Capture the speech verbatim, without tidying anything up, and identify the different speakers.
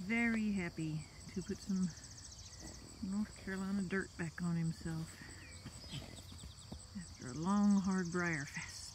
Speaker 1: very happy to put some North Carolina dirt back on himself after a long, hard briar fest.